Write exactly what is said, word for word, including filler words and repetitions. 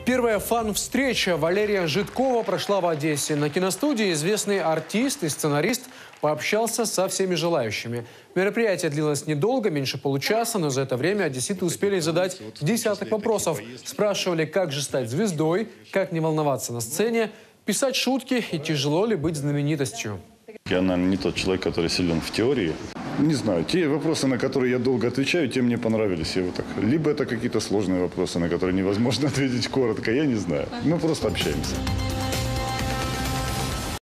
Первая фан-встреча Валерия Жидкова прошла в Одессе. На киностудии известный артист и сценарист пообщался со всеми желающими. Мероприятие длилось недолго, меньше получаса, но за это время одесситы успели задать десяток вопросов. Спрашивали, как же стать звездой, как не волноваться на сцене, писать шутки и тяжело ли быть знаменитостью. Я, наверное, не тот человек, который силен в теории. Не знаю, те вопросы, на которые я долго отвечаю, те мне понравились. Я вот так. Либо это какие-то сложные вопросы, на которые невозможно ответить коротко, я не знаю. Мы просто общаемся.